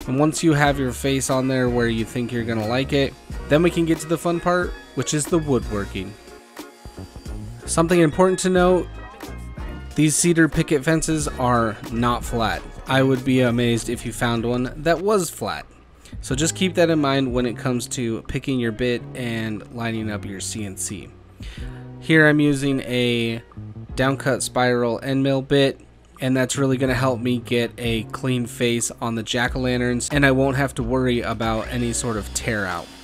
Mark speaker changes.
Speaker 1: And once you have your face on there where you think you're gonna like it, then we can get to the fun part, which is the woodworking. Something important to note, these cedar picket fences are not flat. I would be amazed if you found one that was flat. So just keep that in mind when it comes to picking your bit and lining up your CNC. Here I'm using a downcut spiral end mill bit, and that's really going to help me get a clean face on the jack-o'-lanterns, and I won't have to worry about any sort of tear out.